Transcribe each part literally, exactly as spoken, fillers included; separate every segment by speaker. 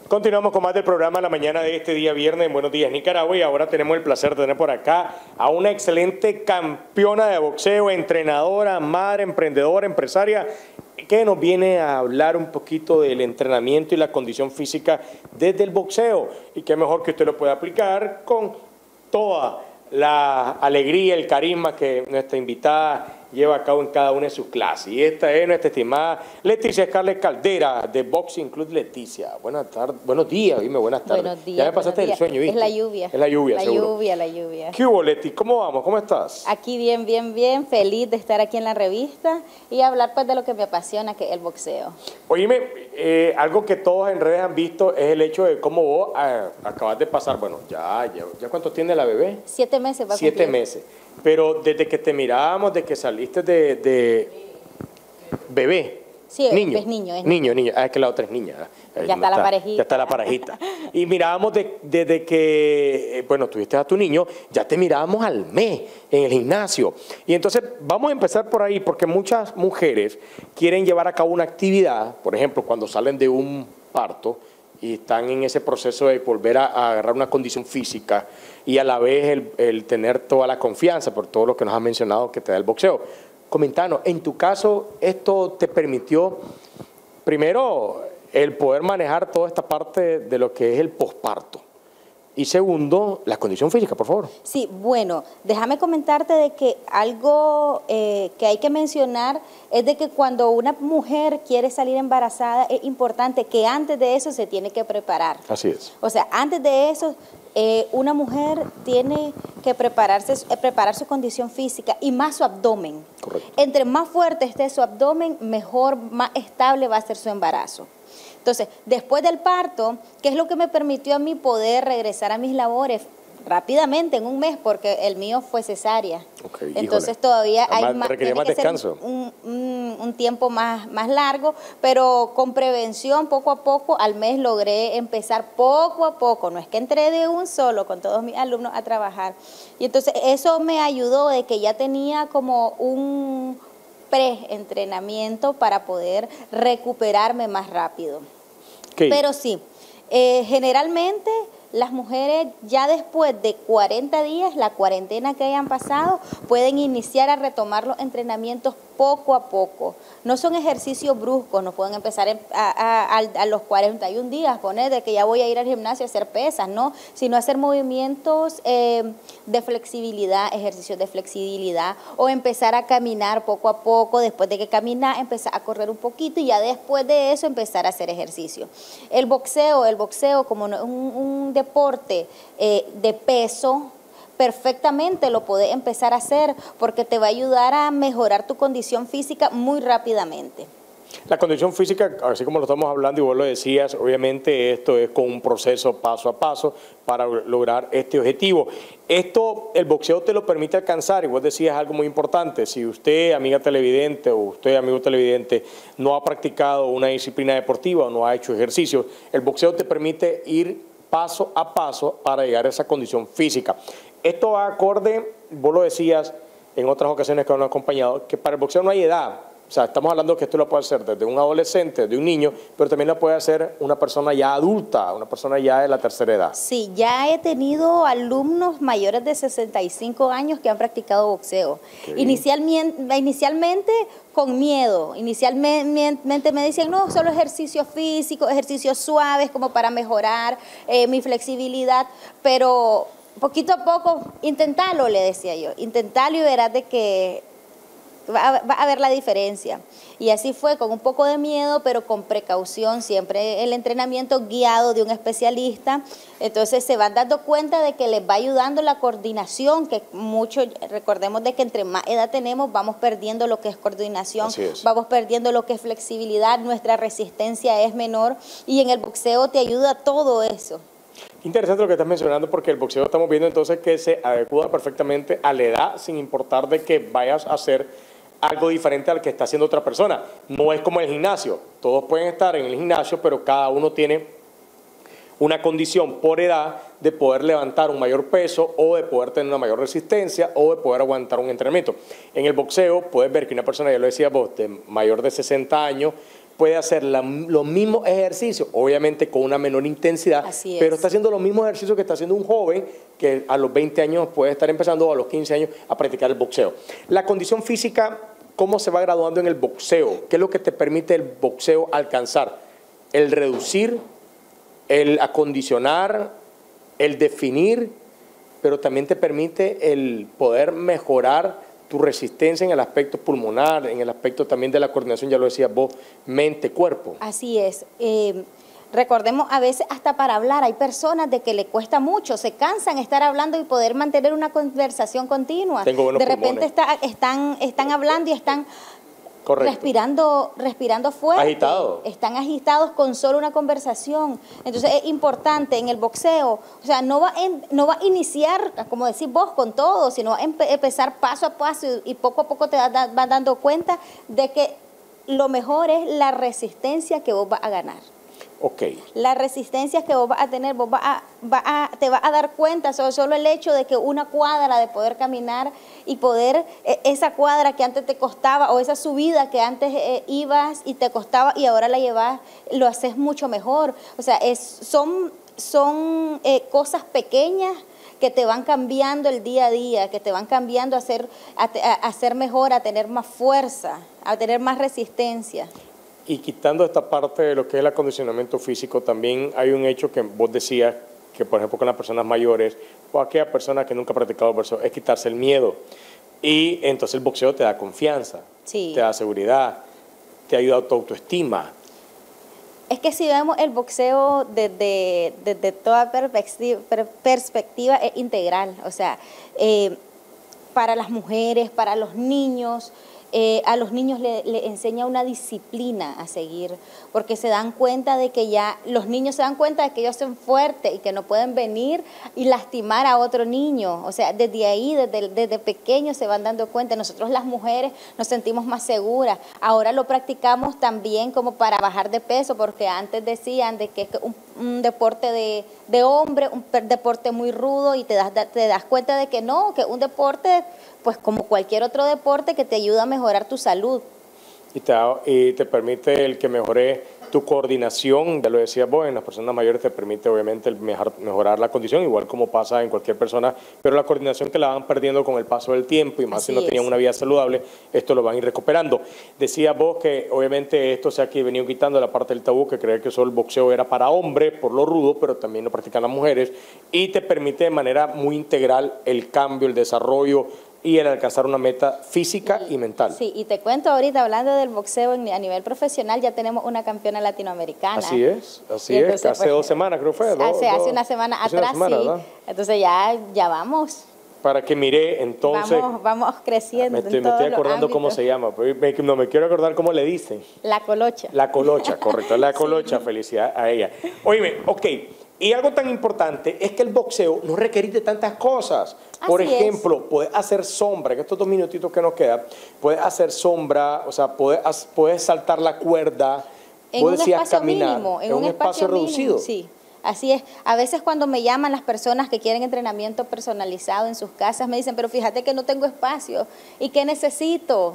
Speaker 1: Continuamos con más del programa la mañana de este día viernes. Buenos días, Nicaragua. Y ahora tenemos el placer de tener por acá a una excelente campeona de boxeo, entrenadora, madre, emprendedora, empresaria, que nos viene a hablar un poquito del entrenamiento y la condición física desde el boxeo. Y qué mejor que usted lo pueda aplicar con toda la alegría, el carisma que nuestra invitada lleva a cabo en cada una de sus clases. Y esta es nuestra estimada Leticia Scarlett Caldera, de Boxing Club Leticia. Buenas tardes, buenos días, dime, buenas tardes.
Speaker 2: Buenos días.
Speaker 1: Ya me pasaste el sueño, ¿viste?
Speaker 2: Es la lluvia.
Speaker 1: Es la lluvia,
Speaker 2: La
Speaker 1: seguro.
Speaker 2: lluvia, la lluvia.
Speaker 1: ¿Qué hubo, Leti? ¿Cómo vamos? ¿Cómo estás?
Speaker 2: Aquí bien, bien, bien, feliz de estar aquí en la revista y hablar pues de lo que me apasiona, que es el boxeo.
Speaker 1: Oíme, eh, algo que todos en redes han visto es el hecho de cómo vos eh, acabas de pasar, bueno, ya, ya, ¿ya cuánto tiene la bebé?
Speaker 2: Siete meses va a
Speaker 1: Siete
Speaker 2: cumplir.
Speaker 1: meses. Pero desde que te mirábamos, desde que saliste de, de bebé.
Speaker 2: Sí,
Speaker 1: niño,
Speaker 2: es niño. Es
Speaker 1: niño, niño. Ah, es que la otra es niña.
Speaker 2: Ya está, está la parejita.
Speaker 1: Ya está la parejita. Y mirábamos de, desde que, eh, bueno, tuviste a tu niño, ya te mirábamos al mes en el gimnasio. Y entonces vamos a empezar por ahí, porque muchas mujeres quieren llevar a cabo una actividad, por ejemplo, cuando salen de un parto y están en ese proceso de volver a, a agarrar una condición física y a la vez el, el tener toda la confianza por todo lo que nos has mencionado que te da el boxeo. Comentanos, en tu caso, ¿esto te permitió, primero, el poder manejar toda esta parte de lo que es el posparto? Y segundo, la condición física, por favor.
Speaker 2: Sí, bueno, déjame comentarte de que algo eh, que hay que mencionar es de que cuando una mujer quiere salir embarazada es importante que antes de eso se tiene que preparar.
Speaker 1: Así es.
Speaker 2: O sea, antes de eso, eh, una mujer tiene que prepararse, eh, preparar su condición física y más su abdomen.
Speaker 1: Correcto.
Speaker 2: Entre más fuerte esté su abdomen, mejor, más estable va a ser su embarazo. Entonces, después del parto, ¿qué es lo que me permitió a mí poder regresar a mis labores rápidamente, en un mes? Porque el mío fue cesárea.
Speaker 1: Okay,
Speaker 2: entonces
Speaker 1: híjole.
Speaker 2: todavía
Speaker 1: Además,
Speaker 2: hay más,
Speaker 1: requería
Speaker 2: tiene
Speaker 1: más
Speaker 2: que ser
Speaker 1: descanso.
Speaker 2: un, un, un tiempo más, más largo, pero con prevención, poco a poco, al mes logré empezar poco a poco. No es que entré de un solo con todos mis alumnos a trabajar. Y entonces eso me ayudó de que ya tenía como un pre-entrenamiento para poder recuperarme más rápido.
Speaker 1: Okay.
Speaker 2: Pero sí, eh, generalmente las mujeres ya después de cuarenta días, la cuarentena que hayan pasado, pueden iniciar a retomar los entrenamientos poco a poco. No son ejercicios bruscos, no pueden empezar a, a, a, a los cuarenta y un días, poner de que ya voy a ir al gimnasio a hacer pesas, no, sino hacer movimientos eh, de flexibilidad, ejercicios de flexibilidad, o empezar a caminar poco a poco, después de que caminar, empezar a correr un poquito y ya después de eso empezar a hacer ejercicio. El boxeo, el boxeo como un, un deporte eh, de peso, perfectamente lo podés empezar a hacer porque te va a ayudar a mejorar tu condición física muy rápidamente.
Speaker 1: La condición física, así como lo estamos hablando y vos lo decías, obviamente esto es con un proceso paso a paso para lograr este objetivo. Esto, el boxeo te lo permite alcanzar y vos decías algo muy importante. Si usted, amiga televidente, o usted, amigo televidente, no ha practicado una disciplina deportiva o no ha hecho ejercicio, el boxeo te permite ir paso a paso para llegar a esa condición física. Esto va acorde, vos lo decías en otras ocasiones que nos han acompañado, que para el boxeo no hay edad. O sea, estamos hablando que esto lo puede hacer desde un adolescente, de un niño, pero también lo puede hacer una persona ya adulta, una persona ya de la tercera edad.
Speaker 2: Sí, ya he tenido alumnos mayores de sesenta y cinco años que han practicado boxeo. Inicialmente, inicialmente con miedo, inicialmente me decían, no, solo ejercicios físicos, ejercicios suaves como para mejorar eh, mi flexibilidad, pero poquito a poco, intentalo, le decía yo, intentalo y verás de que va a, va a ver la diferencia. Y así fue, con un poco de miedo, pero con precaución, siempre el entrenamiento guiado de un especialista. Entonces se van dando cuenta de que les va ayudando la coordinación, que mucho, recordemos de que entre más edad tenemos, vamos perdiendo lo que es coordinación,
Speaker 1: es.
Speaker 2: vamos perdiendo lo que es flexibilidad, nuestra resistencia es menor, y en el boxeo te ayuda todo eso.
Speaker 1: Interesante lo que estás mencionando, porque el boxeo estamos viendo entonces que se adecua perfectamente a la edad, sin importar de que vayas a hacer algo diferente al que está haciendo otra persona. No es como el gimnasio, todos pueden estar en el gimnasio, pero cada uno tiene una condición por edad de poder levantar un mayor peso o de poder tener una mayor resistencia o de poder aguantar un entrenamiento. En el boxeo puedes ver que una persona, ya lo decía vos, de mayor de sesenta años, puede hacer la, los mismos ejercicios, obviamente con una menor intensidad,
Speaker 2: Así es.
Speaker 1: pero está haciendo los mismos ejercicios que está haciendo un joven que a los veinte años puede estar empezando o a los quince años a practicar el boxeo. La condición física, ¿cómo se va graduando en el boxeo? ¿Qué es lo que te permite el boxeo alcanzar? El reducir, el acondicionar, el definir, pero también te permite el poder mejorar tu resistencia en el aspecto pulmonar, en el aspecto también de la coordinación, ya lo decías vos, mente-cuerpo.
Speaker 2: Así es. Eh, recordemos, a veces hasta para hablar, hay personas de que le cuesta mucho, se cansan estar hablando y poder mantener una conversación continua.
Speaker 1: Tengo buenos
Speaker 2: de repente
Speaker 1: está,
Speaker 2: están, están hablando y están...
Speaker 1: Correcto.
Speaker 2: Respirando, respirando fuerte.
Speaker 1: Agitado.
Speaker 2: Están agitados con solo una conversación. Entonces es importante en el boxeo, o sea, no va, en, no va a iniciar, como decís vos, con todo, sino va a empe empezar paso a paso y, y poco a poco te vas da, dando cuenta de que lo mejor es la resistencia que vos vas a ganar.
Speaker 1: Ok.
Speaker 2: La resistencia que vos vas a tener, vos vas a, vas a, te vas a dar cuenta, solo, solo el hecho de que una cuadra de poder caminar y poder, eh, esa cuadra que antes te costaba o esa subida que antes eh, ibas y te costaba y ahora la llevas, lo haces mucho mejor. O sea, es, son, son eh, cosas pequeñas que te van cambiando el día a día, que te van cambiando a ser, a, a, a ser mejor, a tener más fuerza, a tener más resistencia.
Speaker 1: Y quitando esta parte de lo que es el acondicionamiento físico, también hay un hecho que vos decías, que por ejemplo con las personas mayores o aquella persona que nunca ha practicado boxeo, es quitarse el miedo. Y entonces el boxeo te da confianza,
Speaker 2: Sí.
Speaker 1: te da seguridad, te ayuda a tu autoestima.
Speaker 2: Es que si vemos el boxeo desde, desde toda perspectiva, perspectiva es integral, o sea, eh, para las mujeres, para los niños, Eh, a los niños le, le enseña una disciplina a seguir, porque se dan cuenta de que ya, los niños se dan cuenta de que ellos son fuertes y que no pueden venir y lastimar a otro niño. O sea, desde ahí, desde, desde pequeños se van dando cuenta. Nosotros las mujeres nos sentimos más seguras. Ahora lo practicamos también como para bajar de peso, porque antes decían de que es un, un deporte de, de hombre, un deporte muy rudo, y te das, te das cuenta de que no, que un deporte, pues como cualquier otro deporte, que te ayuda a mejorar tu salud.
Speaker 1: Y te, y te permite el que mejore tu coordinación, ya lo decías vos, en las personas mayores te permite obviamente el mejor, mejorar la condición, igual como pasa en cualquier persona, pero la coordinación que la van perdiendo con el paso del tiempo, y más
Speaker 2: Así
Speaker 1: si no tenían
Speaker 2: es.
Speaker 1: una vida saludable, esto lo van a ir recuperando. Decías vos que obviamente esto se ha venido quitando la parte del tabú, que creer que solo el boxeo era para hombres, por lo rudo, pero también lo practican las mujeres, y te permite de manera muy integral el cambio, el desarrollo, y el alcanzar una meta física y, y mental.
Speaker 2: Sí, y te cuento ahorita, hablando del boxeo en, a nivel profesional, ya tenemos una campeona latinoamericana.
Speaker 1: Así es, así
Speaker 2: entonces,
Speaker 1: es, hace
Speaker 2: pues,
Speaker 1: dos semanas creo fue.
Speaker 2: Hace,
Speaker 1: dos,
Speaker 2: hace
Speaker 1: dos,
Speaker 2: una semana
Speaker 1: hace
Speaker 2: atrás,
Speaker 1: una semana,
Speaker 2: sí.
Speaker 1: ¿verdad?
Speaker 2: Entonces ya, ya vamos.
Speaker 1: Para que mire, entonces...
Speaker 2: Vamos, vamos creciendo.
Speaker 1: Me estoy,
Speaker 2: en
Speaker 1: me estoy
Speaker 2: todos los
Speaker 1: acordando cómo
Speaker 2: ámbitos.
Speaker 1: se llama, pero me- no me quiero acordar cómo le dicen.
Speaker 2: La colocha.
Speaker 1: La colocha, correcto, la colocha,
Speaker 2: Sí.
Speaker 1: felicidad a ella. Óyeme, ok, y algo tan importante es que el boxeo no requiere de tantas cosas. Por
Speaker 2: Así
Speaker 1: ejemplo, puedes hacer sombra, en estos dos minutitos que nos quedan, puedes hacer sombra, o sea, puedes, puedes saltar la cuerda,
Speaker 2: En
Speaker 1: puedes
Speaker 2: un
Speaker 1: ir a
Speaker 2: espacio
Speaker 1: caminar,
Speaker 2: mínimo, en
Speaker 1: en
Speaker 2: un espacio
Speaker 1: reducido.
Speaker 2: mínimo, sí. Así es. A veces cuando me llaman las personas que quieren entrenamiento personalizado en sus casas, me dicen, pero fíjate que no tengo espacio. ¿Y qué necesito?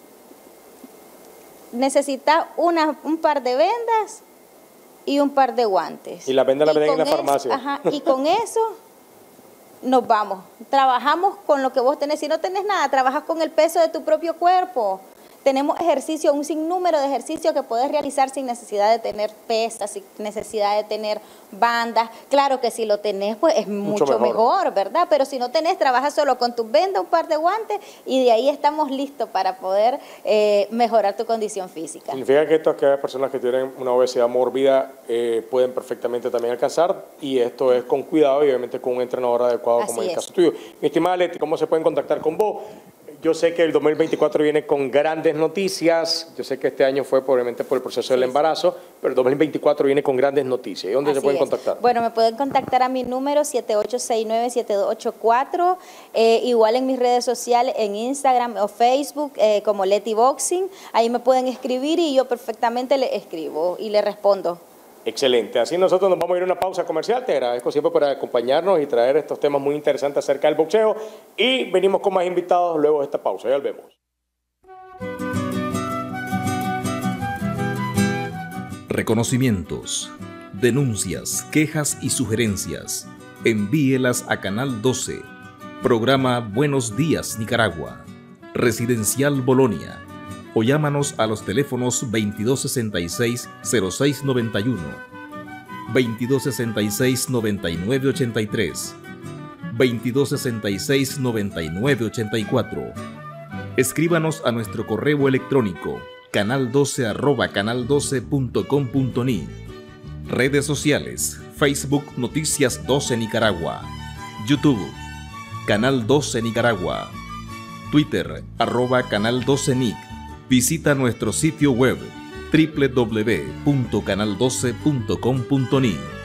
Speaker 2: Necesitas una, un par de vendas y un par de guantes.
Speaker 1: Y la venda la venden en
Speaker 2: con
Speaker 1: la
Speaker 2: eso-
Speaker 1: farmacia.
Speaker 2: Ajá, y con eso nos vamos. Trabajamos con lo que vos tenés. Si no tenés nada, trabajas con el peso de tu propio cuerpo. Tenemos ejercicio, un sinnúmero de ejercicios que puedes realizar sin necesidad de tener pesas, sin necesidad de tener bandas. Claro que si lo tenés, pues es mucho,
Speaker 1: Mucho mejor.
Speaker 2: mejor, ¿verdad? Pero si no tenés, trabajas solo con tus vendas, un par de guantes, y de ahí estamos listos para poder eh, mejorar tu condición física.
Speaker 1: Significa que esto, aquellas personas que tienen una obesidad mórbida eh, pueden perfectamente también alcanzar, y esto es con cuidado y obviamente con un entrenador adecuado,
Speaker 2: Así
Speaker 1: como en el
Speaker 2: es.
Speaker 1: caso tuyo. Mi estimada Leti, ¿cómo se pueden contactar con vos? Yo sé que el dos mil veinticuatro viene con grandes noticias. Yo sé que este año fue probablemente por el proceso del embarazo, pero el dos mil veinticuatro viene con grandes noticias. ¿Y dónde
Speaker 2: Así
Speaker 1: se pueden
Speaker 2: es.
Speaker 1: contactar?
Speaker 2: Bueno, me pueden contactar a mi número siete ocho seis nueve, siete dos ocho cuatro, eh, igual en mis redes sociales, en Instagram o Facebook, eh, como Leti Boxing. Ahí me pueden escribir y yo perfectamente le escribo y le respondo.
Speaker 1: Excelente. Así nosotros nos vamos a ir a una pausa comercial. Te agradezco siempre por acompañarnos y traer estos temas muy interesantes acerca del boxeo. Y venimos con más invitados luego de esta pausa. Ya volvemos.
Speaker 3: reconocimientos, denuncias, quejas y sugerencias. Envíelas a Canal doce, programa Buenos Días Nicaragua, Residencial Bolonia, o llámanos a los teléfonos veintidós sesenta y seis, cero seis noventa y uno, veintidós sesenta y seis, noventa y nueve ochenta y tres, veintidós sesenta y seis, noventa y nueve ochenta y cuatro. Escríbanos a nuestro correo electrónico canal doce arroba canal doce punto com punto ni. Redes sociales: Facebook Noticias doce Nicaragua, YouTube Canal doce Nicaragua, Twitter arroba Canal doce Nic. Visita nuestro sitio web doble u doble u doble u punto canal doce punto com punto ni.